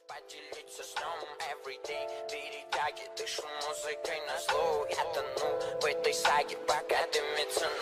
поделиться сном everyday. Перетяги, дышу музыкой на зло. Я тону в этой саге, пока дымится